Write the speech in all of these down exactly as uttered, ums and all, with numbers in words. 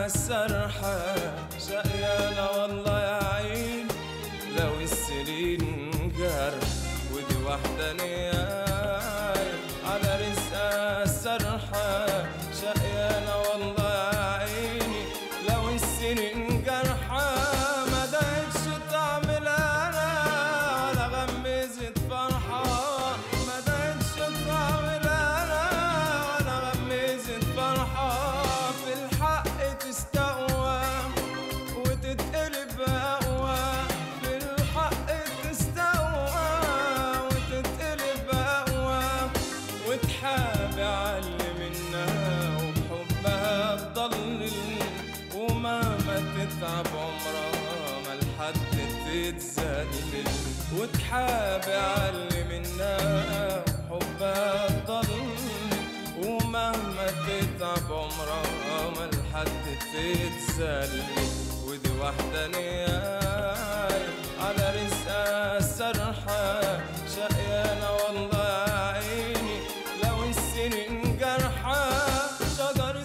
السرحة شقيانة والله يا عين لو السنين جرح ودي وحدانية على رزقها السرحة شقيانة والله يا عيني لو السنين جرحة ما دقتش تعمل أنا ولا غمزت فرحة ما دقتش تعمل أنا ولا غمزت فرحة في الحق تستقوى وتتقلب أقوى في الحق تستقوى وتتقلب أقوى وتحابي علي منها وبحبها تضلل ومهما تتعب عمرها ما لحد تتذلل وتحابي علي منها وبحبها تضلل ومهما تتعب عمرها ما لحد تتذلل ودي وحدانية على رزقها السرحة شقيانة والله يا عيني لو السنين جرحة شجرة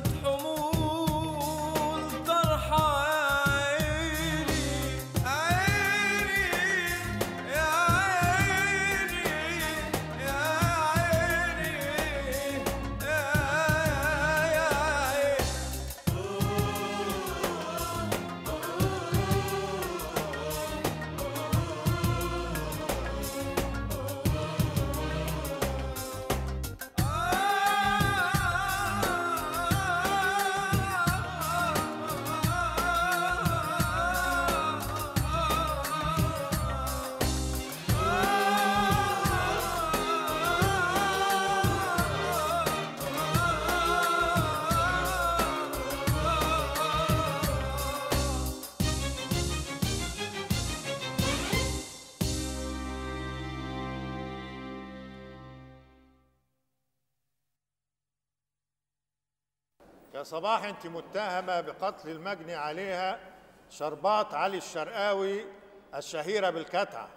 حمول طرحة يا عيني عيني يا عيني يا عيني يا يا عيني يا صباح انت متهمه بقتل المجني عليها شربات علي الشرقاوي الشهيره بالكتعه.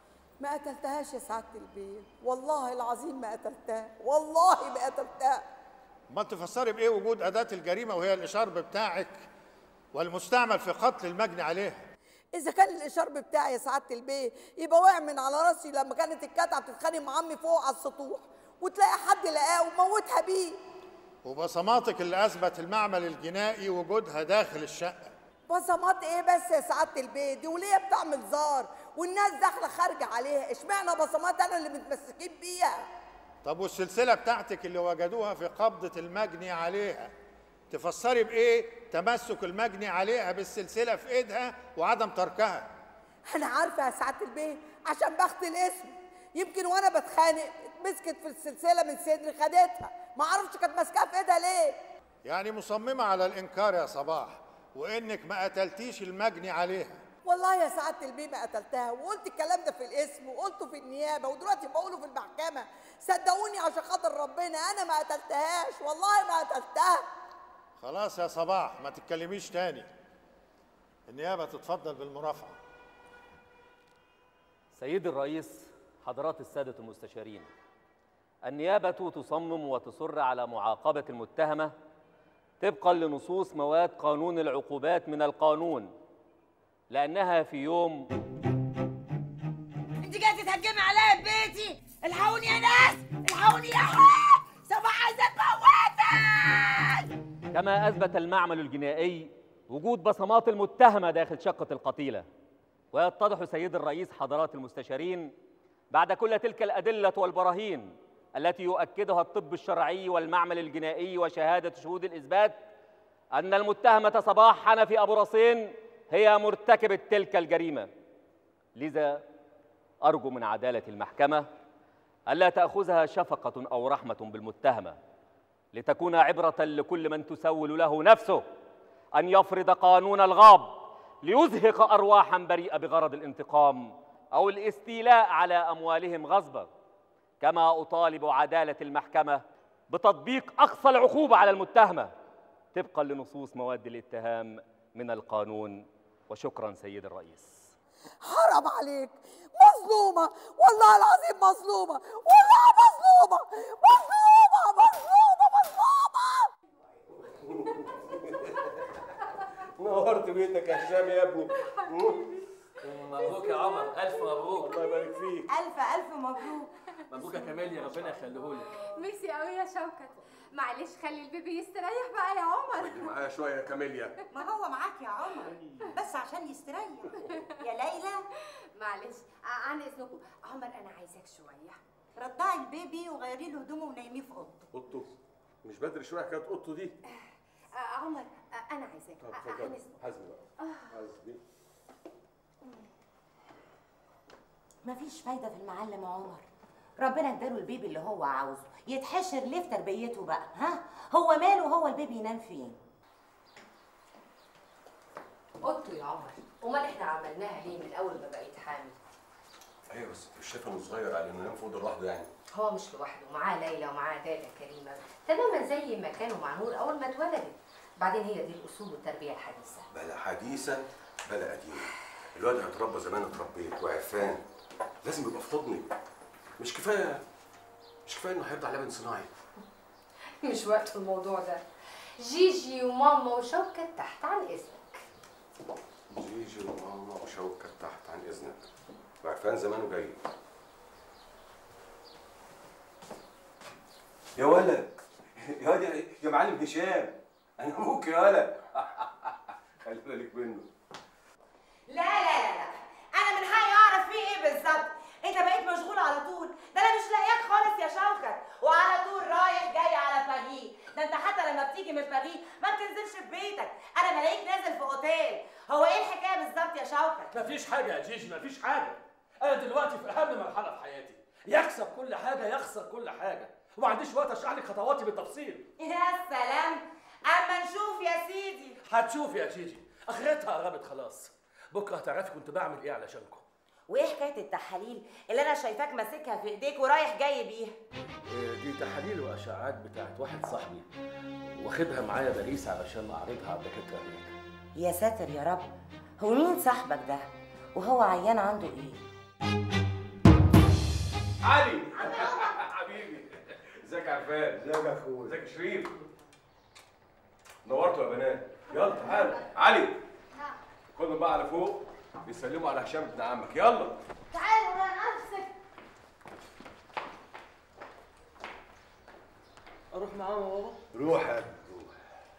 ما قتلتهاش يا سعادة البيه، والله العظيم ما قتلتها، والله ما قتلتها. ما تفسري بايه وجود اداه الجريمه وهي الاشارب بتاعك والمستعمل في قتل المجني عليها؟ إذا كان الإشارب بتاعي يا سعادة البيه يبقى وقع من على راسي لما كانت الكتعة بتتخانق مع عمي فوق على السطوح وتلاقي حد لقاه وموتها بيه. وبصماتك اللي اثبت المعمل الجنائي وجودها داخل الشقه. بصمات ايه بس يا سعاده البيه؟ دي وليه بتعمل زار والناس داخله خارجه عليها، اشمعنى بصمات انا اللي متمسكين بيها؟ طب والسلسله بتاعتك اللي وجدوها في قبضه المجني عليها تفسري بايه تمسك المجني عليها بالسلسله في ايدها وعدم تركها؟ انا عارفه يا سعاده البيه عشان بخت الاسم، يمكن وانا بتخانق اتمسكت في السلسله من صدري خدتها، ما اعرفش كانت ماسكاها في ايدها ليه. يعني مصممه على الانكار يا صباح وانك ما قتلتيش المجني عليها؟ والله يا سعاده البيه ما قتلتها، وقلت الكلام ده في الاسم وقلته في النيابه ودلوقتي بقوله في المحكمه، صدقوني عشان خاطر ربنا انا ما قتلتهاش، والله ما قتلتها. خلاص يا صباح ما تتكلميش تاني. النيابه تتفضل بالمرافعه. سيدي الرئيس، حضرات السادة المستشارين، النيابة تصمم وتصر على معاقبة المتهمة طبقا لنصوص مواد قانون العقوبات من القانون، لأنها في يوم. انت جايه تتهجمي عليا في بيتي؟ الحقوني يا ناس، الحقوني يا حق، صباح عايزه تموتك. كما أثبت المعمل الجنائي وجود بصمات المتهمة داخل شقة القتيلة، ويتضح سيد الرئيس حضرات المستشارين بعد كل تلك الأدلة والبراهين التي يؤكدها الطب الشرعي والمعمل الجنائي وشهادة شهود الإثبات أن المتهمة صباح حنفي أبو رصين هي مرتكبة تلك الجريمة. لذا أرجو من عدالة المحكمة ألا تأخذها شفقة أو رحمة بالمتهمة، لتكون عبرة لكل من تسول له نفسه أن يفرض قانون الغاب ليزهق أرواحا بريئة بغرض الانتقام أو الاستيلاء على أموالهم غصبا. كما أطالب عدالة المحكمة بتطبيق أقصى العقوبة على المتهمة طبقا لنصوص مواد الاتهام من القانون. وشكرا سيد الرئيس. حرام عليك، مظلومة والله العظيم، مظلومة والله، مظلومة مظلومة مظلومة مظلومة. نورت بيتك يا هشام يا ابني. مبروك يا عمر، الف مبروك. الله يبارك فيك. الف الف مبروك. مبروك يا كمال، ربنا يخليهولك. ميرسي قوي يا شوكت. معلش خلي البيبي يستريح بقى يا عمر. خلي معايا شويه يا كاميليا. ما هو معاك يا عمر بس عشان يستريح. يا ليلى معلش عن اذنكم، عمر انا عايزاك شويه. رضعي البيبي وغيري له هدومه ونيميه في اوضته. اوضته؟ مش بدري شويه حكايه اوضته دي؟ آه عمر آه انا عايزاك. طب آه اتفضل. عن اذنك. حاسبي بقى. حاسبي. مفيش فايده في المعلم عمر. ربنا اداله البيبي اللي هو عاوزه، يتحشر ليه في تربيته بقى؟ ها؟ هو ماله هو البيبي ينام فين؟ اوضته يا عمر، امال احنا عملناها ليه من اول ما بقيت حامل؟ ايوه بس مش شايفه انه صغير على انه ينام في اوضه لوحده يعني. هو مش لوحده، معاه ليلى ومعاه دادا كريمه تماما زي ما كانوا مع نور اول ما اتولدت. بعدين هي دي الاصول والتربيه الحديثه. بلا حديثه بلا قديمه. الواد هيتربى زمان اتربيت وعرفان، لازم يبقى في حضنك. مش كفايه مش كفايه انه هيرضع لبن صناعي. مش وقت الموضوع ده. جيجي وماما وشوكت تحت عن اذنك. جيجي وماما وشوكت تحت عن اذنك. وعرفان زمانه جاي. يا ولد يا ولد يا معلم هشام، انا ابوك يا ولد. خلي بالك منه. لا لا لا لا، انا من حقي اعرف فيه ايه بالظبط. انت بقيت مشغول على طول، ده انا مش لاقياك خالص يا شوكت، وعلى طول رايح جاي على باريس. ده انت حتى لما بتيجي من باريس ما بتنزلش في بيتك، انا بلاقيك نازل في اوتيل. هو ايه الحكايه بالظبط يا شوكت؟ مفيش حاجه يا جيجي، مفيش حاجه. انا دلوقتي في اهم مرحله في حياتي، يكسب كل حاجه يخسر كل حاجه، وما عنديش وقت اشرح لك خطواتي بالتفصيل. يا سلام، اما نشوف يا سيدي. هتشوف يا جيجي، اخرتها قربت خلاص. بكره هتعرفي كنت بعمل ايه علشانكم. وايه حكايه التحاليل اللي انا شايفاك ماسكها في ايديك ورايح جاي بيها؟ دي تحاليل واشعاعات بتاعت واحد صاحبي، واخدها معايا باريس علشان اعرضها على الدكاتره هناك. يا ساتر يا رب، هو مين صاحبك ده؟ وهو عيان عنده ايه؟ علي حبيبي، ازيك يا عرفان؟ ازيك يا اخويا؟ ازيك يا شريف؟ نورتوا يا بنات. يلا تعالوا. علي خدهم بقى على فوق بيسلموا على هشام ابن عمك. يلا تعالوا ورا نفسك. اروح معاهم يا بابا؟ روح يا ابني روح.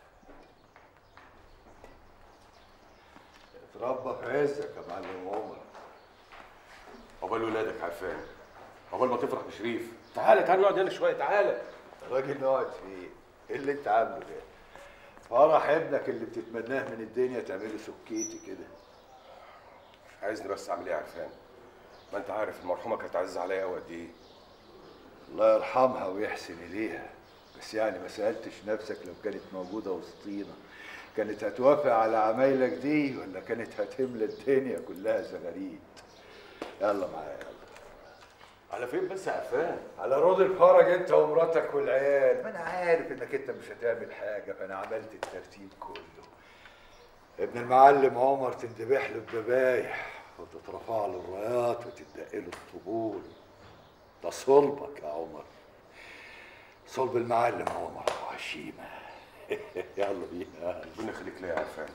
اتربى في عزك يا معلم عمر. عقبال ولادك يا عرفان، عقبال ما تفرح بشريف. تعالى تعالى نقعد هنا شويه. تعالى. راجل نقعد فيه؟ ايه اللي انت عامله ده؟ فرح ابنك اللي بتتمناه من الدنيا تعمله سكيتي كده. عايزني بس اعمل ايه يا عرفان؟ ما انت عارف المرحومه كانت عزيزه عليا قوي قد ايه. الله يرحمها ويحسن اليها، بس يعني ما سالتش نفسك لو كانت موجوده وسطينا كانت هتوافق على عمايلك دي ولا كانت هتملى الدنيا كلها زغاريد؟ يلا معايا يلا. على فين بس يا عرفان؟ على روض الفرج انت ومراتك والعيال. ما انا عارف انك انت مش هتعمل حاجه، فانا عملت الترتيب كله. ابن المعلم عمر تندبح له الذبايح وتترفع له الرايات وتدق له الطبول. ده صلبك يا عمر، صلب المعلم عمر وهشيمه. يلا بينا. ربنا يخليك ليا يا عرفان.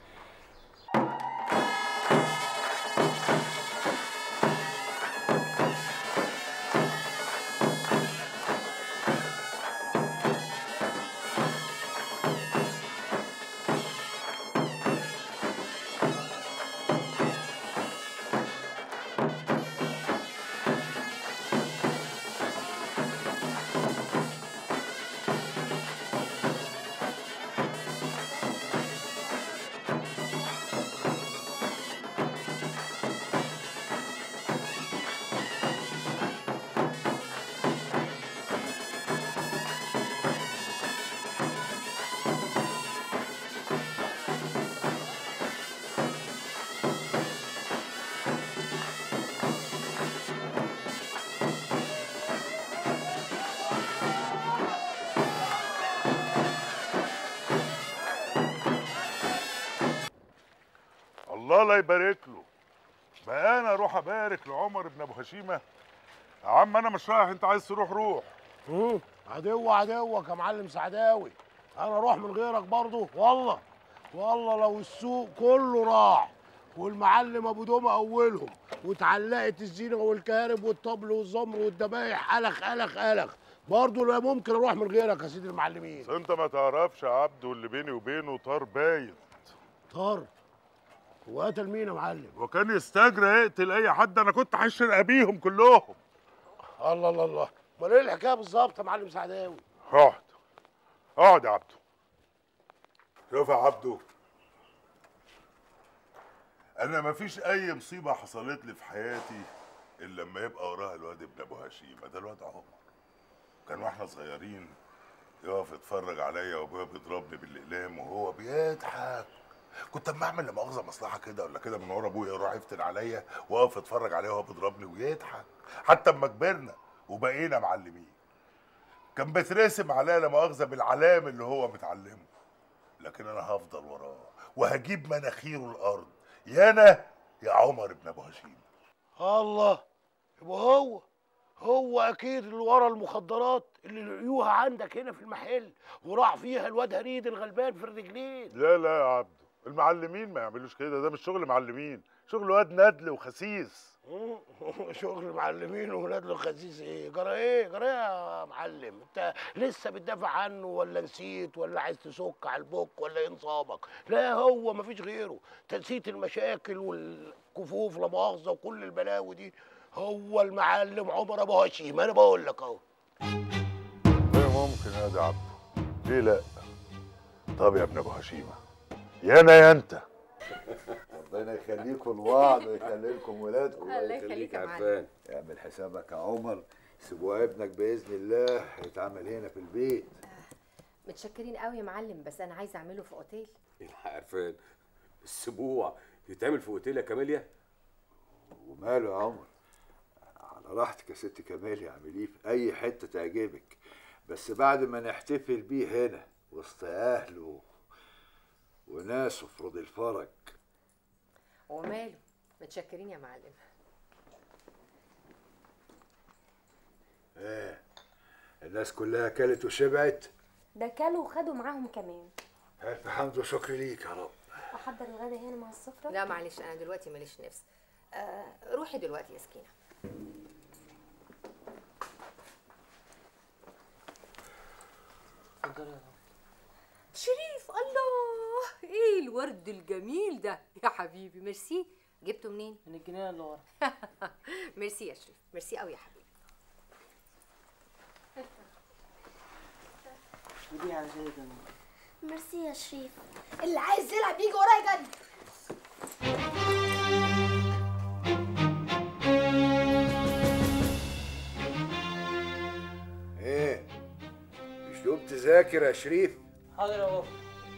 الله لا يبارك له. بقى انا اروح ابارك لعمر بن ابو هشيمه؟ يا عم انا مش رايح، انت عايز تروح روح. امم عدو عدوك يا معلم سعداوي، انا اروح من غيرك برضه والله. والله لو السوق كله راح والمعلم ابو دومه اولهم واتعلقت الزينه والكهرب والطبل والزمر والذبايح الخ الخ الخ برضه لا ممكن اروح من غيرك يا سيدي المعلمين. بس انت ما تعرفش يا عبده اللي بيني وبينه طار بايت. طار؟ هو قتل مين يا معلم؟ وكان يستجرى يقتل اي حد، انا كنت هشرق ابيهم كلهم. الله الله الله، امال ايه الحكايه بالظبط يا معلم سعداوي؟ اقعد اقعد يا عبده. شوف يا عبده، انا مفيش اي مصيبه حصلت لي في حياتي الا لما يبقى وراها الواد ابن ابو هشيمه ده، الواد عمر. كان واحنا صغيرين يقف يتفرج عليا وابويا بيضربني بالاقلام وهو بيضحك. كنت اما اعمل لا مؤاخذه مصلحه كده ولا كده من ورا ابويا يروح يفتن عليا واقف اتفرج عليه وهو بيضربني ويضحك. حتى اما كبرنا وبقينا معلمين كان بيترسم عليا لا مؤاخذه بالعلام اللي هو متعلمه، لكن انا هفضل وراه وهجيب مناخيره الارض، يا انا يا عمر ابن ابو هشيم. الله، يبقى هو هو اكيد اللي ورا المخدرات اللي لقيوها عندك هنا في المحل وراح فيها الواد هريد الغلبان في الرجلين. لا لا يا عبده، المعلمين ما يعملوش كده، ده مش شغل معلمين، شغل واد ندل وخسيس. شغل معلمين وندل وخسيس ايه؟ جرى ايه؟ جرى ايه يا معلم؟ انت لسه بتدافع عنه ولا نسيت ولا عايز تسك على البوك ولا ايه نصابك؟ لا هو مفيش غيره، تنسيت المشاكل والكفوف لا مؤاخذه وكل البلاوي دي هو المعلم عمر ابو هشيم. انا بقول لك اهو. ايه ممكن يا ده عبده؟ ليه لا؟ طب يا ابن ابو هشيمه، يا انا يا انت. ربنا يخليكم لبعض ويخلي لكم ولادكم. الله يخليك يا معلم. اعمل حسابك يا عمر، سيبوا ابنك باذن الله هيتعمل هنا في البيت. متشكرين قوي يا معلم، بس انا عايزه اعمله في اوتيل. الحق عرفان، السبوع يتعمل في اوتيل يا كاميليا؟ وماله يا عمر، على راحتك يا ست كمالي، اعمليه في اي حته تعجبك، بس بعد ما نحتفل بيه هنا وسط اهله وناسه في رضي الفرج. وماله، متشكرين يا معلم. ايه الناس كلها كلت وشبعت؟ ده كلوا وخدوا معاهم كمان. الف حمد وشكر ليك يا رب. احضر الغدا هنا مع السفره؟ لا معلش، انا دلوقتي ماليش نفس. آه روحي دلوقتي يا سكينه. شريف، الله، ايه الورد الجميل ده يا حبيبي؟ ميرسي. جبته منين؟ من الجنينه اللي ورا. ميرسي يا شريف، ميرسي قوي يا حبيبي. ودي على زي جنب. ميرسي يا شريف. اللي عايز يلعب يجي ورايا جد. ايه مش تقوم تذاكر يا شريف؟ حاضر يا بابا.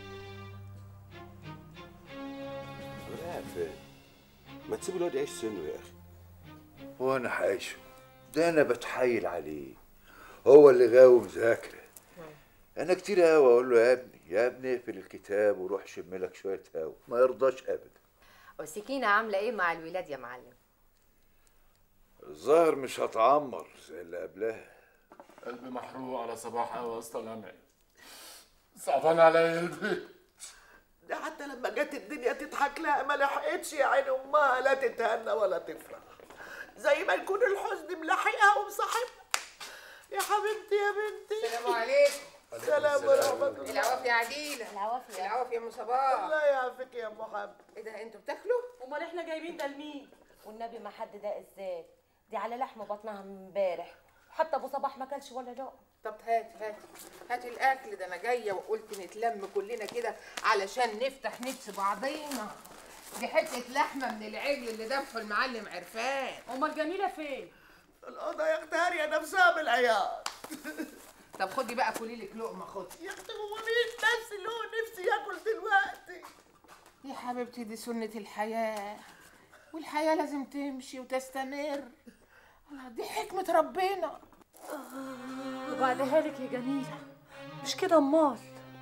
يا عرفان، ما تسيب الواد يعيش سنه يا اخي. هو انا حايشه؟ ده انا بتحايل عليه، هو اللي غاوي مذاكره. انا كتير قوي اقول له يا ابني يا ابني اقفل الكتاب وروح شم لك شويه هوا، ما يرضاش ابدا. وسكينه عامله ايه مع الولاد يا معلم؟ الظاهر مش هتعمر زي اللي قبلها. قلبي محروق على صباح قوي يا اسطى جمال. صعبان عليا البيت. ده حتى لما جت الدنيا تضحك لها ما لحقتش يا عين امها لا تتهنى ولا تفرح، زي ما يكون الحزن ملاحقها ومصاحبها. يا حبيبتي يا بنتي. السلام عليكم. السلام ورحمة الله. العوافي يا عديلة. العوافي العوافي يا ام صباح. الله يعافيك يا ام محمد. ايه ده انتوا بتاكلوا؟ امال احنا جايبين ده لمين؟ والنبي ما حد ده ازاي؟ دي على لحم بطنها من امبارح، حتى ابو صباح ما كلش ولا لقمه. طب هاتي هاتي هاتي الاكل ده، انا جايه وقلت نتلم كلنا كده علشان نفتح نفس بعضينا. دي حته لحمه من العجل اللي ذبحه المعلم عرفان. امال جميله فين؟ الأوضة يا اختي هارية نفسها بالعياط. طب خدي بقى كلي لك لقمه، خدي. يا اختي هو مين نفسي اللي هو نفسي ياكل دلوقتي؟ يا حبيبتي دي سنة الحياة، والحياة لازم تمشي وتستمر. دي حكمة ربنا. وبعدها لك يا جميله، مش كده امال؟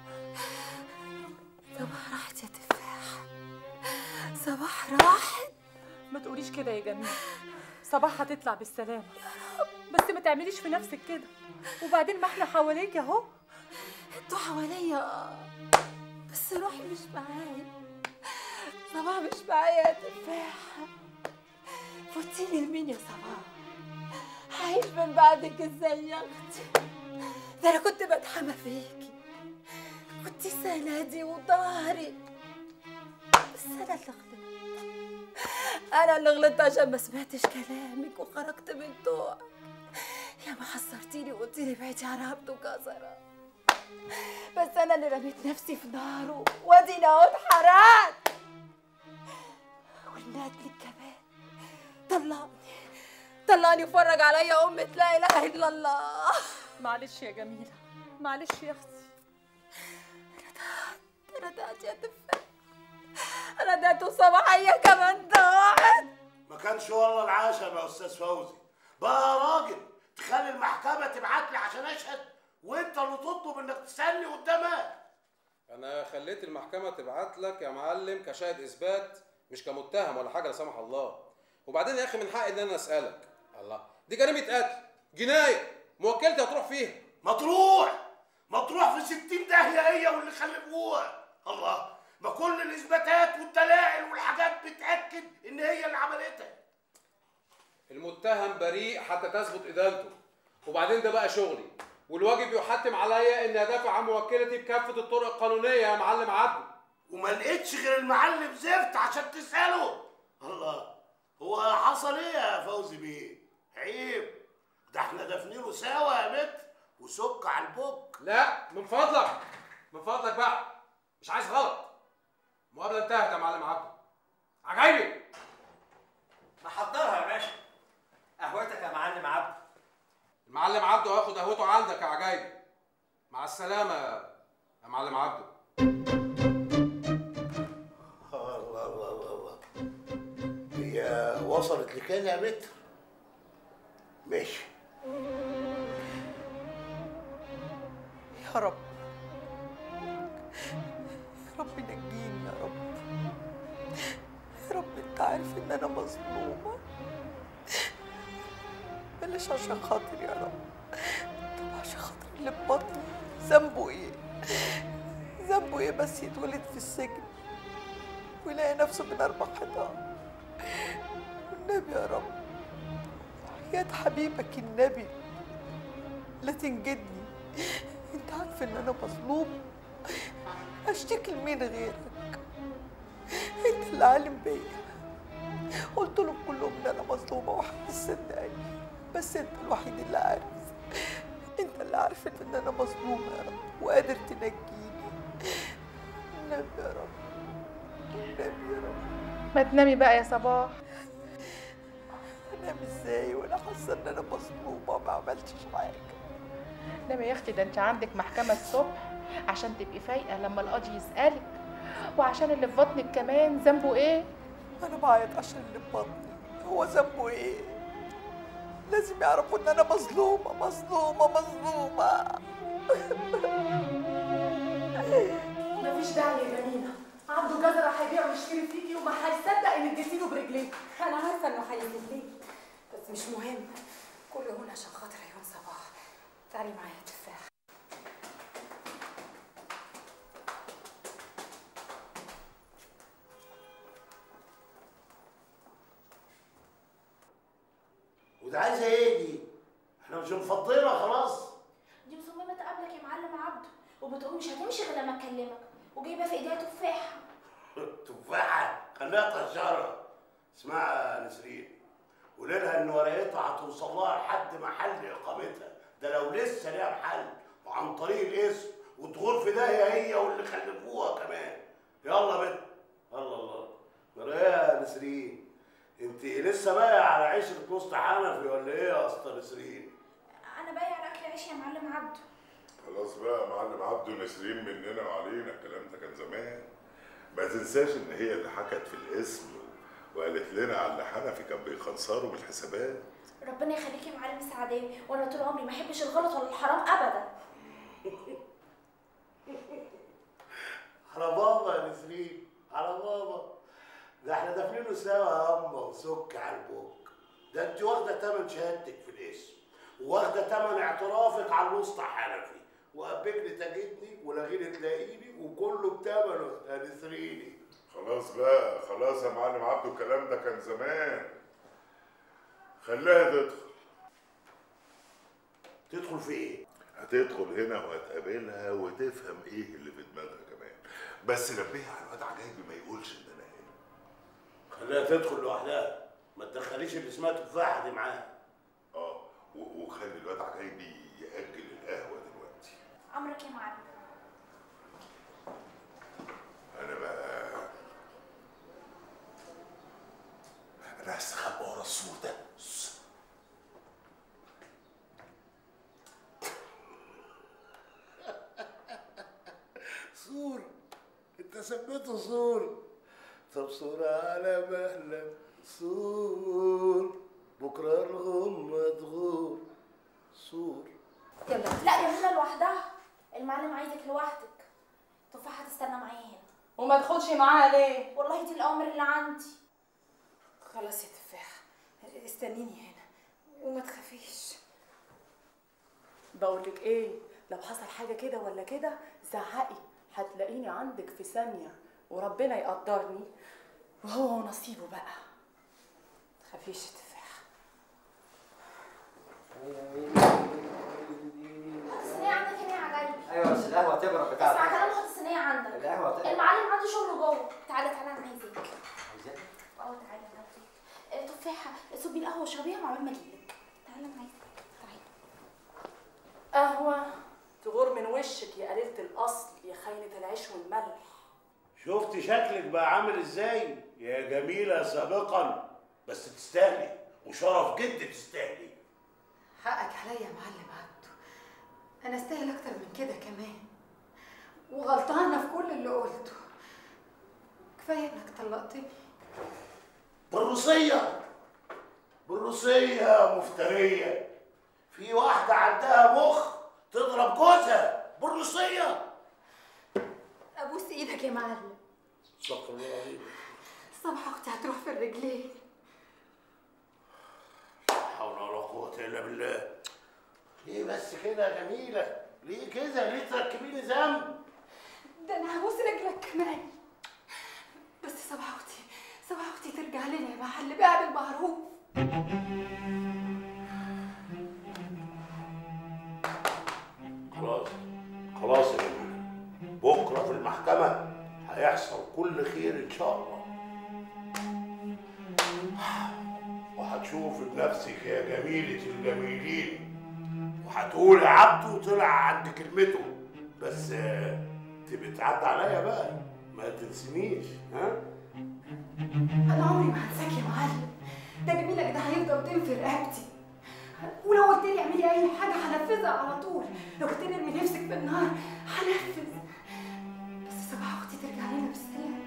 صباح راحت يا تفاح، صباح راحت. ما تقوليش كده يا جميله، صباح هتطلع بالسلامه، بس ما تعمليش في نفسك كده. وبعدين ما احنا حواليك اهو. انتوا حواليا، بس روحي مش معايا، صباح مش معايا يا تفاحة. فوتيني لمين يا صباح؟ هعيش من بعدك ازاي يا اختي؟ ده انا كنت بتحمى فيكي، كنت سندي وظهري، بس انا اللي غلطت. انا اللي غلطت عشان ما سمعتش كلامك وخرجت من طوعك. يا ما حذرتيني وقلتي لي بعيدي عن عبد وجزرة، بس انا اللي رميت نفسي في ناره واديني اهو اتحرقت. والنادلك كمان طلقني طلقني وفرج عليا أمة لا إله إلا الله. معلش يا جميلة، معلش يا أختي. أنا ضاعت يا تفاح، أنا ضاعت وصباح هي كمان ضاعت. ما كانش والله العشم يا استاذ فوزي، بقى يا راجل تخلي المحكمه تبعت لي عشان اشهد وانت اللي تطلب انك تسالني قدامها. انا خليت المحكمه تبعت لك يا معلم كشاهد اثبات مش كمتهم ولا حاجه لا سمح الله. وبعدين يا اخي من حقي ان انا اسالك، الله دي جريمه قتل، جنايه، موكلتي هتروح فيها. ما تروح ما تروح في ستين داهيه هي واللي خلفوها. الله، ما كل الاثباتات والدلائل والحاجات بتاكد ان هي اللي عملتها. المتهم بريء حتى تثبت ادانته، وبعدين ده بقى شغلي والواجب يحتم عليا اني ادافع عن موكلتي بكافه الطرق القانونيه يا معلم عبده. وما لقيتش غير المعلم زفت عشان تساله. الله، هو حصل ايه يا فوزي بيه؟ عيب، ده احنا دافنينه سوا يا متر وسك على البوك. لا من فضلك من فضلك بقى، مش عايز غلط. المقابله انتهت يا معلم عبده. عجايبي محضرها يا باشا، قهوتك يا معلم عبده. المعلم عبده هياخد قهوته عندك يا عجايبي. مع السلامه يا معلم عبده. الله الله الله الله، هي وصلت لكده يا متر؟ ماشي. يا رب يا رب نجيني يا رب، يا رب انت عارف ان انا مظلومه، بلاش عشان خاطري يا رب. طب عشان خاطر اللي في بطني ذنبه ايه؟ ذنبه ايه بس يتولد في السجن ويلاقي نفسه بين اربع حيطان؟ والنبي يا رب، حياة حبيبك النبي لا تنجدني. انت عارف ان انا مظلوم، اشتكي لمين غيرك؟ انت اللي عالم بيا. قلت لهم كلهم ان انا مظلومه ومحدش صدقني، بس انت الوحيد اللي عارف. انت اللي عارف ان انا مظلومه يا رب وقادر تنجيني. النبي يا رب، النبي يا رب. ما تنامي بقى يا صباح. انام ازاي وانا حاسه ان انا مظلومه وما عملتش حاجه؟ نامي يا اختي، ده انت عندك محكمه الصبح عشان تبقي فايقه لما القاضي يسالك، وعشان اللي في بطنك كمان ذنبه ايه؟ انا بعيط عشان اللي في بطني، هو ذنبه ايه؟ لازم يعرفوا ان انا مظلومه مظلومه مظلومه. مفيش داعي يا جميله، عبده جزرة هيبيع ويشتري فيكي وما هيصدق انك اديتيله برجليك. انا عارفه انه هيسيب لي، بس مش مهم، كل هون عشان خاطر عيون صباح. تعالي معايا يا تفاح. وده عايزه ايه دي؟ احنا مش مفضينا خلاص؟ دي مصممه تقابلك يا معلم عبده، وبتقول مش هتمشي غير لما اكلمك، وجايبه في ايديها تفاحه. تفاحه؟ خليها طشاره. اسمعها يا نسرين، قولي لها ان ورقتها هتوصل لها لحد محل اقامتها، ده لو لسه ليها محل، وعن طريق الاسم وتغور في داهيه هي واللي خلفوها كمان. يلا بنت. الله الله، مريا يا نسرين، انت لسه بايعه على عشره وسط حنفي ولا ايه يا اسطى نسرين؟ انا بايع على اكل عيش يا معلم عبده. خلاص بقى يا معلم عبده، نسرين مننا وعلينا، الكلام ده كان زمان. ما تنساش ان هي اللي حكت في الاسم وقالت لنا على اللي حنفي كان بيخنصره بالحسابات. ربنا يخليك يا معلم سعداوي، وانا طول عمري ما احبش الغلط ولا الحرام ابدا. على بابا يا نسرين، على بابا، ده احنا دافنينه سوا يا اما وسك على البوك. ده انت واخده تمن شهادتك في الاسم، وواخده تمن اعترافك على الوسطى حنفي، وهبجني تجدني ولغيني تلاقيني وكله بتمنه هنسريني. خلاص بقى خلاص يا معلم عبده، الكلام ده كان زمان. خليها تدخل. تدخل في ايه؟ هتدخل هنا وهتقابلها وتفهم ايه اللي في دماغها كمان، بس نبهها على الواد عجايبي ما يقولش ان انا هنا. خليها تدخل لوحدها، ما تدخليش اللي اسمها تفاحه دي معاها. اه وخلي الواد عجايبي يأجل القهوه دلوقتي. امرك يا معلم. انا بقى انا هستخبى ورا السور ده. سور؟ انت سميته سور؟ طب سور على مهلك سور، بكره الغمه تغور سور. يلا لا يا منى لوحدها، المعلم عايزك لوحدك. تفاحة تستنى معايا هنا. وما تاخدش معاها ليه؟ والله دي الأوامر اللي عندي. خلاص يا تفاحة استنيني هنا وما تخافيش. بقولك ايه، لو حصل حاجة كده ولا كده زعقي، هتلاقيني عندك في ثانية وربنا يقدرني وهو نصيبه بقى. متخافيش يا تفاحة. الصينية عندك هنا يا عجايبي. ايوه بس القهوه تبرد بتاعتك. اسمع كلام، خد الصينية عندك. القهوه تبرد. المعلم عنده شغل جوه. تعالى تعالى انا عايزاك. عايزاك؟ اه تعالى انا عايزاك. تفاحة صبي القهوة واشربيها مع ما اجيلك. تعالى انا عايزاك. تعالى. قهوة تغور من وشك يا قليلة الأصل يا خاينة العيش والملح. شفت شكلك بقى عامل ازاي يا جميله سابقا، بس تستاهلي وشرف جد تستاهلي. حقك عليا يا معلم عبده، انا استاهل اكتر من كده كمان، وغلطانه في كل اللي قلته. كفايه انك طلقتني. بالروسيه بالروسيه مفتريه، في واحده عندها مخ تضرب جوزها بالروسيه. ابوس ايدك يا معلم. استغفر الله العظيم. صباح اختي هتروح في الرجلين. لا حول ولا قوه الا بالله. ليه بس كده يا جميله؟ ليه كده؟ ليه تركبيني ذنب؟ ده انا هبوس رجلك كمان. بس صباح اختي صباح اختي ترجع لنا يا معلم، اعمل معروف. خلاص خلاص يا جميله، بكره في المحكمه هيحصل كل خير ان شاء الله، وهتشوفي بنفسك يا جميله الجميلين، وهتقولي عبده طلع عند كلمته. بس تبقي تعدي عليا بقى، ما تنسينيش. ها؟ انا عمري ما هنساك يا معلم، ده جميلك ده هيفضل طين في رقبتي، ولو قلت لي اعملي اي حاجه هنفذها على طول، لو قلت لي ارمي نفسك في النار هنفذ. بس صباح اختي ترجع لنا بالسلامه.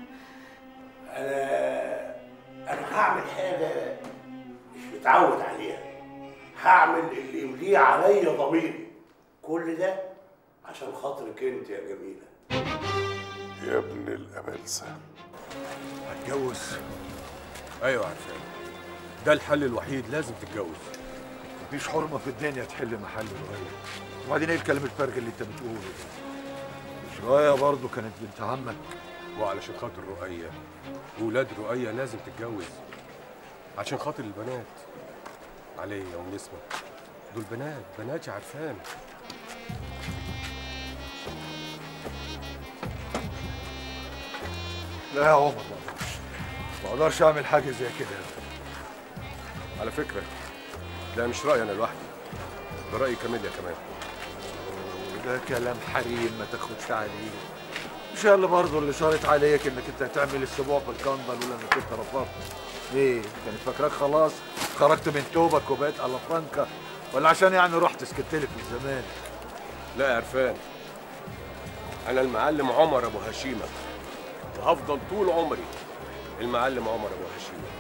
انا انا هعمل حاجه مش متعود عليها، هعمل اللي يمليه عليا ضميري، كل ده عشان خاطرك انت يا جميله. يا ابن الأبلسة هتجوز؟ ايوه عارفين، ده الحل الوحيد، لازم تتجوز. مفيش حرمه في الدنيا تحل محل رؤية. وبعدين ايه الكلام الفارغ اللي انت بتقوله ده؟ مش رؤية برضه كانت بنت عمك؟ وعلشان خاطر رؤية وولاد رؤية لازم تتجوز، عشان خاطر البنات عليا ونسمة، دول بنات بناتي عارفان. لا يا عمر ما اقدرش ما اقدرش اعمل حاجه زي كده. على فكرة ده مش رأيي أنا لوحدي، ده رأي كاميليا كمان. ده كلام حريم ما تاخدش عليه. مش هي اللي برضه اللي شارت عليك انك انت هتعمل السبوع في الكندل ولا انك انت رفضت؟ ايه كانت فاكراك خلاص خرجت من توبك وبقيت على فرانكا، ولا عشان يعني رحت سكت لك من زمان؟ لا يا عرفان، أنا المعلم عمر أبو هشيمة، وهفضل طول عمري المعلم عمر أبو هشيمة.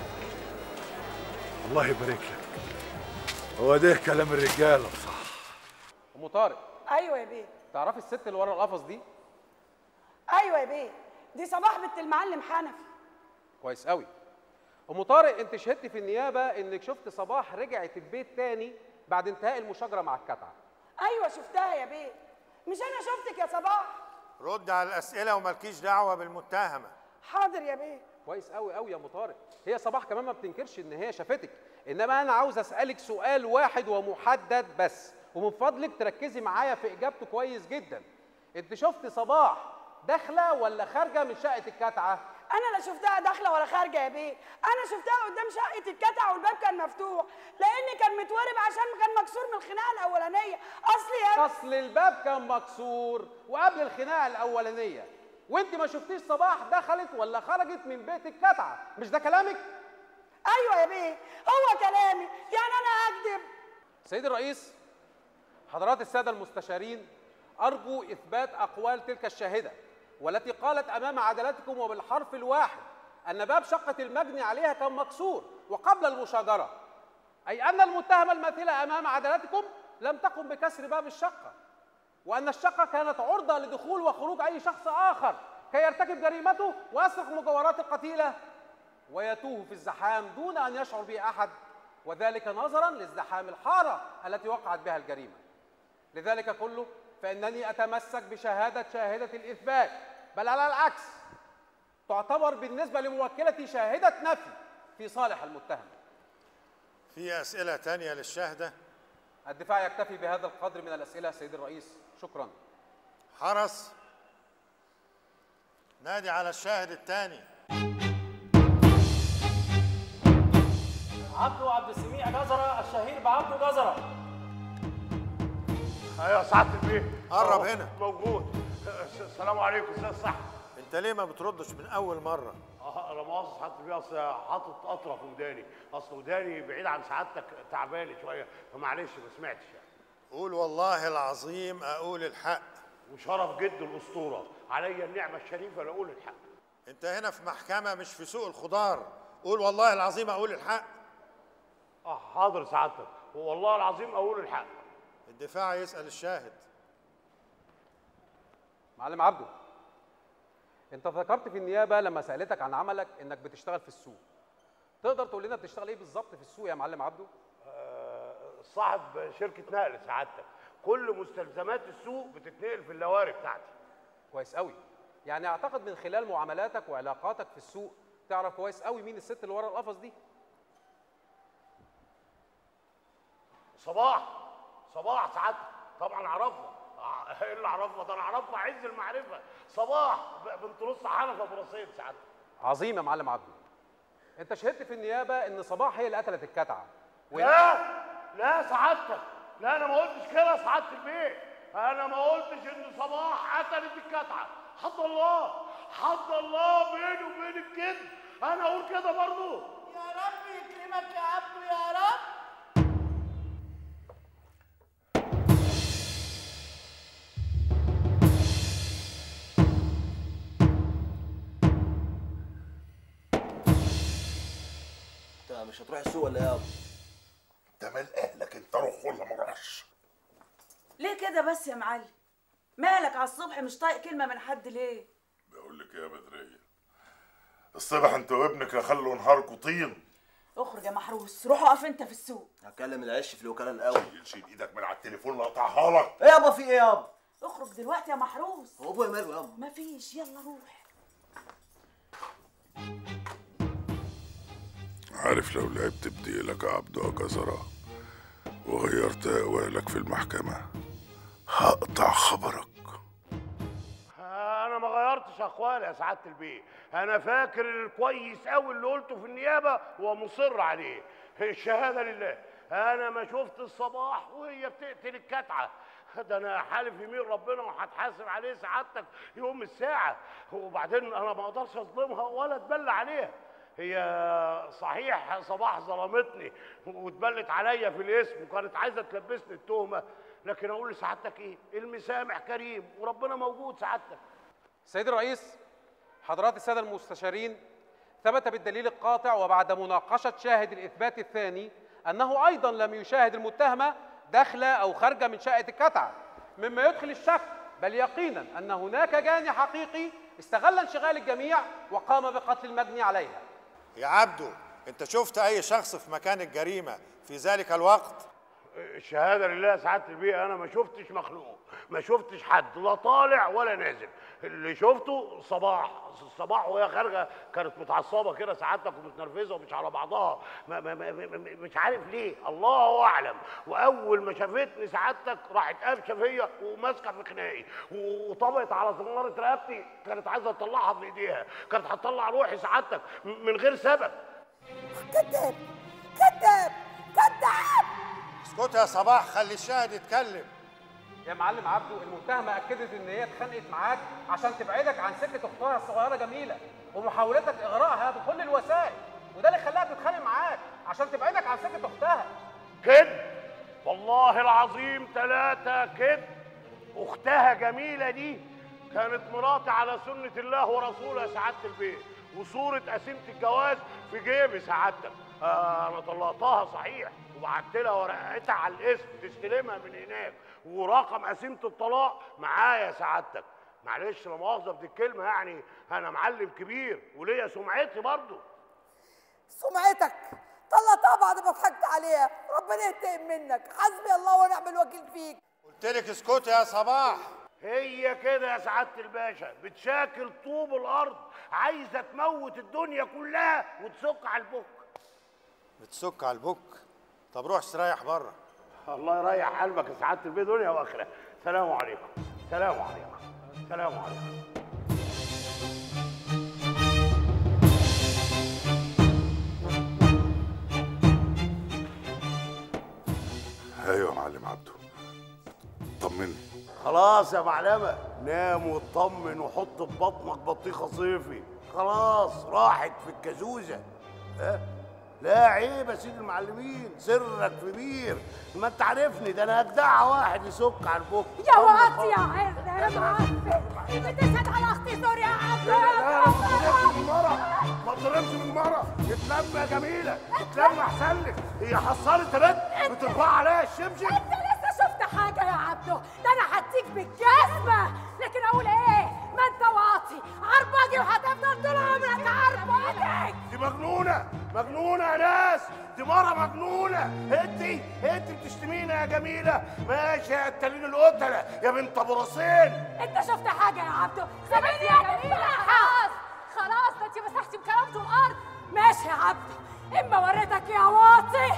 الله يبارك لك. هو ده كلام الرجاله بصح. ام طارق. ايوه يا بيه. تعرفي الست اللي ورا القفص دي؟ ايوه يا بيه، دي صباح بنت المعلم حنفي. كويس قوي. ام طارق، انت شهدتي في النيابه انك شفت صباح رجعت البيت تاني بعد انتهاء المشاجره مع الكتعه. ايوه شفتها يا بيه، مش انا شفتك يا صباح؟ رد على الاسئله ومالكيش دعوه بالمتهمه. حاضر يا بيه. كويس قوي قوي يا ام طارق. هي صباح كمان ما بتنكرش ان هي شافتك، انما انا عاوز اسالك سؤال واحد ومحدد بس، ومن فضلك تركزي معايا في اجابته كويس جدا. انت شفت صباح داخله ولا خارجه من شقه الكتعه؟ انا لا شفتها داخله ولا خارجه يا بيه، انا شفتها قدام شقه الكتعه والباب كان مفتوح، لان كان متورب عشان كان مكسور من الخناقه الاولانيه. اصل يا اصل الباب كان مكسور وقبل الخناقه الاولانيه، وانت ما شفتيش صباح دخلت ولا خرجت من بيت الكتعه، مش ده كلامك؟ ايوه يا بيه هو كلامي، يعني انا اكذب؟ سيدي الرئيس، حضرات الساده المستشارين، ارجو اثبات اقوال تلك الشاهده والتي قالت امام عدالتكم وبالحرف الواحد ان باب شقه المجني عليها كان مكسور وقبل المشاجره، اي ان المتهمه الماثله امام عدالتكم لم تقم بكسر باب الشقه، وان الشقه كانت عرضه لدخول وخروج اي شخص اخر كي يرتكب جريمته ويسرق مجوهرات القتيله ويتوه في الزحام دون ان يشعر به احد، وذلك نظرا لازدحام الحاره التي وقعت بها الجريمه. لذلك كله فانني اتمسك بشهاده شاهده الاثبات، بل على العكس تعتبر بالنسبه لموكلتي شاهده نفي في صالح المتهم. في اسئله تانية للشاهده؟ الدفاع يكتفي بهذا القدر من الاسئله سيدي الرئيس، شكرا. حرس، نادي على الشاهد الثاني. عبده عبد السميع جزره الشهير بعبده جزره. ايوه يا سعاده البيه. قرب هنا. موجود. السلام عليكم استاذ صح. انت ليه ما بتردش من اول مره؟ اه انا مؤاخذ سعاده البيه، اصل حاطط قطره في وداني، اصل وداني بعيد عن سعادتك تعبانه شويه، فمعلش ما سمعتش يعني. قول والله العظيم اقول الحق. وشرف جد الاسطوره، عليا النعمه الشريفه لاقول الحق. انت هنا في محكمه مش في سوق الخضار، قول والله العظيم اقول الحق. اه حاضر سعادتك، والله العظيم اقول الحق. الدفاع يسال الشاهد. معلم عبده، انت ذكرت في النيابه لما سالتك عن عملك انك بتشتغل في السوق، تقدر تقول لنا بتشتغل ايه بالظبط في السوق يا معلم عبده؟ آه صاحب شركه نقل سعادتك، كل مستلزمات السوق بتتنقل في اللواري بتاعتي. كويس قوي، يعني اعتقد من خلال معاملاتك وعلاقاتك في السوق تعرف كويس قوي مين الست اللي ورا القفص دي. صباح صباح سعادتك طبعا اعرفها. ايه اللي اعرفها؟ ده انا اعرفها عز المعرفه. صباح بنت نص حنفه ابو رصيد سعادتك. عظيم يا معلم عبده. انت شهدت في النيابه ان صباح هي اللي قتلت الكتعه. لا لا سعادتك، لا انا ما قلتش كده يا سعاده البيت، انا ما قلتش ان صباح قتلت الكتعه، حد الله حد الله بيني وبين الكذب، انا اقول كده برضه. يا رب يكرمك يا عبده يا رب. مش هتروح السوق ولا ايه يابا؟ انت مال اهلك، انت روح ولا ما روحش؟ ليه كده بس يا معلم؟ مالك على الصبح مش طايق كلمه من حد ليه؟ بقول لك يا بدريه، الصبح انت وابنك خلوا نهاركوا طين. اخرج يا محروس، روح اقف انت في السوق. هكلم العش في الوكاله الاول. شيل ايدك من على التليفون لا اقطعها لك. ايه يابا في ايه يابا؟ اخرج دلوقتي يا محروس. هو ابويا ماله يابا؟ مفيش، يلا روح. عارف لو لعبت بديلك يا عبده جزرة وغيرت أقوالك في المحكمة هقطع خبرك. انا ما غيرتش اقوالي يا سعاده البيه، انا فاكر كويس قوي اللي قلته في النيابه ومصر عليه. الشهاده لله، انا ما شفت الصباح وهي بتقتل الكتعه، ده انا حالف يمين ربنا وهتحاسب عليه سعادتك يوم الساعه، وبعدين انا ما اقدرش اظلمها ولا اتبلى عليها. هي صحيح صباح ظلمتني واتبلت عليا في الاسم وكانت عايزه تلبسني التهمه، لكن اقول لسعادتك ايه؟ المسامح كريم وربنا موجود سعادتك. سيد الرئيس، حضرات الساده المستشارين، ثبت بالدليل القاطع وبعد مناقشه شاهد الاثبات الثاني انه ايضا لم يشاهد المتهمه داخله او خارجه من شقه الكتعه، مما يدخل الشك بل يقينا ان هناك جاني حقيقي استغل انشغال الجميع وقام بقتل المجني عليها. يا عبده، انت شفت اي شخص في مكان الجريمه في ذلك الوقت؟ الشهاده لله يا سعاده البيه، انا ما شفتش مخلوق، ما شفتش حد لا طالع ولا نازل. اللي شفته صباح الصباح وهي خارجه كانت متعصبه كده سعادتك ومتنرفزه ومش على بعضها، ما ما ما مش عارف ليه، الله اعلم. واول ما شافتني سعادتك راحت قافشه فيا وماسكه في خناقي وطبقت على زماره رقبتي، كانت عايزه تطلعها من ايديها، كانت هتطلع روحي سعادتك من غير سبب. كذاب كذاب كذاب. اسكت يا صباح، خلي الشاهد يتكلم. يا معلم عبده، المتهمه اكدت ان هي اتخانقت معاك عشان تبعدك عن سكه اختها الصغيره جميله ومحاولتك اغرائها بكل الوسائل، وده اللي خلاها تتخانق معاك عشان تبعدك عن سكه اختها. كذب والله العظيم ثلاثه كذب. اختها جميله دي كانت مراتي على سنه الله ورسوله يا سعاده البيه، وصوره قسيمه الجواز في جيبي سعادتك. آه انا طلقتها صحيح وبعت لها ورقتها على الاسم تستلمها من هناك، ورقم قسيمه الطلاق معايا سعادتك. معلش لا مؤاخذه في الكلمه، يعني انا معلم كبير وليا سمعتي برضه. سمعتك طلعتها بعد ما ضحكت عليها، ربنا ينتقم منك، حسبي الله ونعم الوكيل فيك. قلت لك اسكتي يا صباح. هي كده يا سعاده الباشا، بتشاكل طوب الارض، عايزه تموت الدنيا كلها وتسك على البك. بتسك على البك؟ طب روح استريح بره. الله يريح قلبك يا سعاده البيه، دنيا واخره. سلام عليكم. سلام عليكم. سلام عليكم. ايوه يا معلم عبده، طمني. خلاص يا معلمه، نام واطمن وحط في بطنك بطيخه صيفي، خلاص راحت في الكازوزه. ها؟ لا عيب يا سيدي المعلمين، سرك في بير، ما انت عارفني ده انا اجدع واحد يسك على البوك. يا واطي يا عرض يا معفن، بتشهد على اختي سوريا يا عبد. لا ما تضربش من مرة، ما تضربش من مرة، اتلم يا جميلة، اتلم احسن لك، هي حصلت رد بترفع عليها الشبشب. انت لسه شفت حاجة يا عبده؟ ده انا هديك بالجزمة، لكن اقول ايه؟ ما انت واطي، عرباجي وهتفضل طول عمرك عرباجي. دي مجنونة، مجنونة يا ناس، دي مرة مجنونة، انت انت بتشتمينا يا جميلة، ماشي يا التلين القتلة يا بنت ابو راسين. انت شفت حاجة يا عبده؟ سيبني يا جميلة. خلاص خلاص، ده انت مسحتي بكرامته الارض. ماشي يا عبده، اما وريتك يا واطي.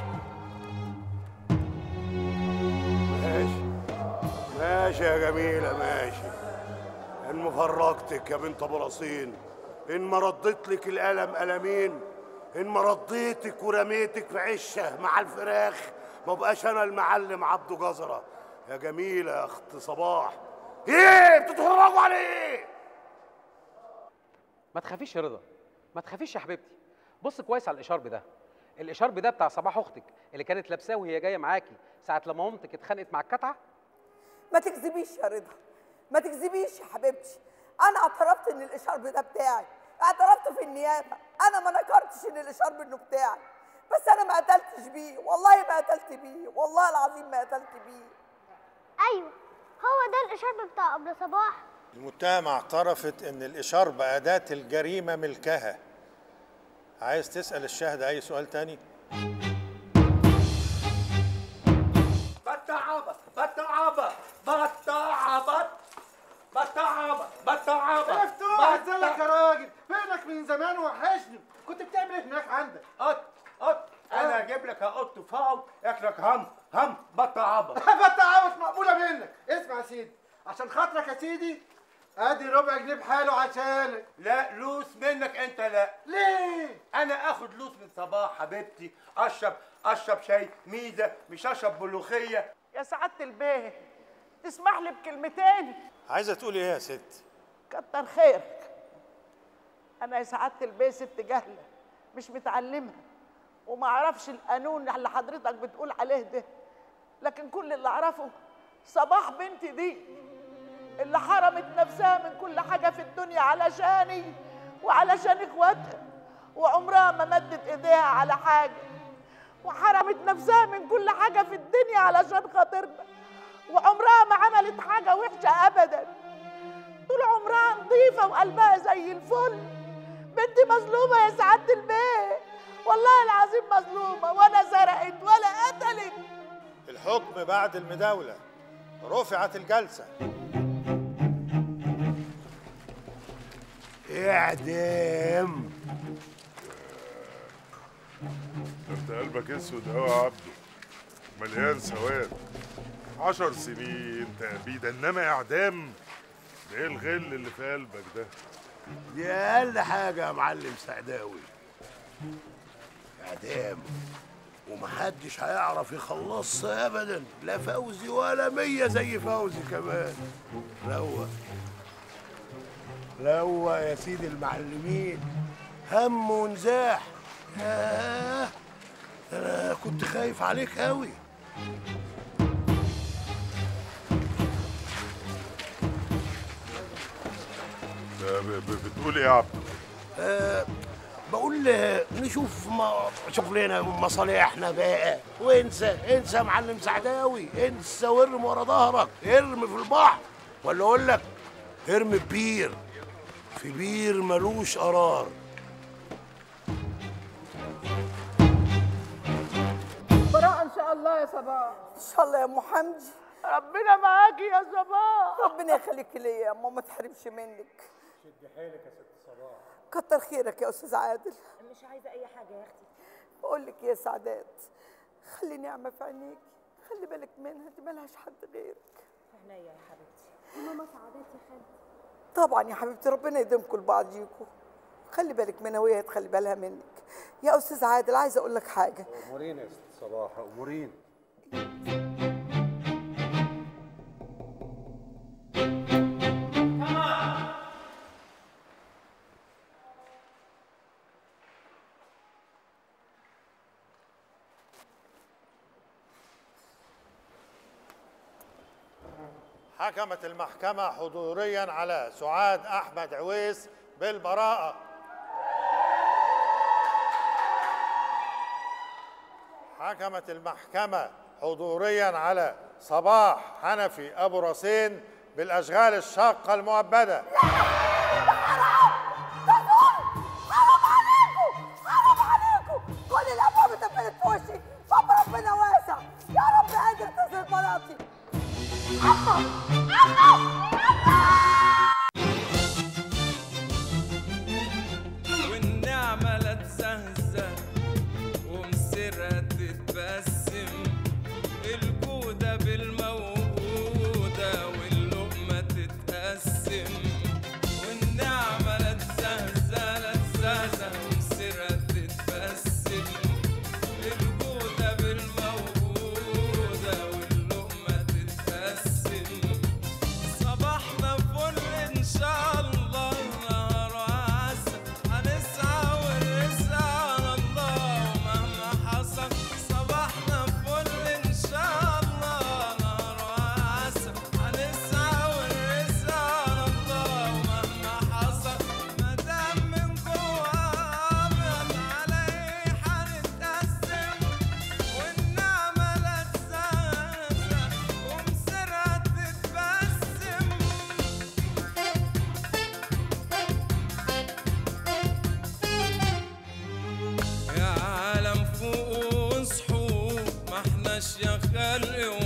ماشي ماشي يا جميلة، ماشي. إن ما فرجتك يا بنت أبو رصين، إن ما رديت لك القلم قلمين، إن ما رديتك ورميتك في عشة مع الفراخ، ما بقاش أنا المعلم عبده جزرة. يا جميلة يا أخت صباح، إيه بتتفرجوا على إيه؟ ما تخافيش يا رضا، ما تخافيش يا حبيبتي. بص كويس على الإشارب ده، الإشارب ده بتاع صباح أختك اللي كانت لابساه وهي جاية معاكي ساعة لما مامتك اتخانقت مع الكتعة. ما تكذبيش يا رضا، ما تكذبيش يا حبيبتي. انا اعترفت ان الاشارب ده بتاعي، اعترفت في النيابه، انا ما نكرتش ان الاشارب انه بتاعي، بس انا ما قتلتش بيه، والله ما قتلت بيه، والله العظيم ما قتلت بيه. ايوه هو ده الاشارب بتاع ابو صباح. المتهمة اعترفت ان الاشارب أداة الجريمة ملكها. عايز تسأل الشاهد اي سؤال تاني؟ بتعبط بتعبط بتعبط بتعبط بتعبط. مفتوح ازيك يا راجل؟ فينك من زمان وحشني، كنت بتعمل ايه هناك عندك؟ قط قط انا اجيب لك يا قط فوق اكلك هم هم بتعبط. بتعبط مقبوله منك. اسمع يا سيدي، عشان خاطرك يا سيدي ادي ربع جنيه بحاله عشانك. لا لوس منك انت. لا ليه؟ انا اخد لوس من صباح حبيبتي، اشرب اشرب شاي ميزه، مش اشرب ملوخيه. يا سعاده البيه تسمح لي بكلمتين؟ عايزة تقولي ايه يا ست؟ كتر خيرك. انا يا سعاده البيه ست جهله مش متعلمه وما اعرفش القانون اللي حضرتك بتقول عليه ده، لكن كل اللي اعرفه صباح بنتي دي اللي حرمت نفسها من كل حاجه في الدنيا علشاني وعلشان اخواتها، وعمرها ما مدت ايديها على حاجه، وحرمت نفسها من كل حاجه في الدنيا علشان خاطرنا، وعمرها ما عملت حاجه وحشه ابدا، طول عمرها نظيفه وقلبها زي الفل. بنتي مظلومه يا سعاده البيه، والله العظيم مظلومه، ولا سرقت ولا قتلت. الحكم بعد المداولة. رفعت الجلسة. اعدام. انت قلبك اسود قوي يا عبده، مليان سواد. عشر سنين تأبيد انما اعدام؟ ده ايه الغل اللي في قلبك ده؟ دي اقل حاجه يا معلم سعداوي. اعدام ومحدش هيعرف يخلصها ابدا، لا فوزي ولا مية زي فوزي كمان. روق روق يا سيدي المعلمين، هم ونزاح. ياه انا كنت خايف عليك قوي. بتقول ايه يا عبد؟ أه بقول نشوف شغلنا مصالحنا بقى، وانسى انسى يا معلم سعداوي، انسى وارمي ورا ظهرك، ارمي في البحر، ولا اقول لك ارمي في بير، في بير ملوش قرار. براءة ان شاء الله يا صباح. ان شاء الله يا ام حمدي. ربنا معاكي يا صباح. ربنا يخليكي ليا يا ماما، ما تحرمش منك. شدي حيلك يا ست صباح. كتر خيرك يا استاذ عادل. مش عايزه اي حاجه يا اختي. بقول لك يا سعدات، خلي نعمه في عينيكي، خلي بالك منها، دي مالهاش حد غيرك. عينيا يا حبيبتي. وماما سعادات يا خالتي. طبعا يا حبيبتي، ربنا يديمكم لبعضيكم. خلي بالك منها وهي تخلي بالها منك. يا استاذ عادل عايزه اقول لك حاجه. امورين يا ست صباح، امورين. حكمت المحكمة حضوريا على سعاد أحمد عويس بالبراءة. حكمت المحكمة حضوريا على صباح حنفي أبو راسين بالأشغال الشاقة المؤبدة. كل الابواب اتقفلت في وشي، طب ربنا واسع، يا رب قادر تصل بناتي. عمو عمو والنعمة لا تزهزه ومسرها تتبسم، الجودة بالموجودة واللقمة تتقسم. والنعمة لا تزهزه لا تزهزه ومسرها تتبسم، الجودة بالموجودة واللقمة تتقسم. صباحنا فل إن شاء الله، نهار عسل هنسعى والرزق على الله ومهما حصل. صباحنا فل إن شاء الله، نهار عسل هنسعى والرزق على الله ومهما حصل. مادام من جوا أبيض على إيه هنتقسم، والنعمة لا تزهزه ومسرها تتبسم. يا عالم فوق واصحوا، ما احناش يا خلق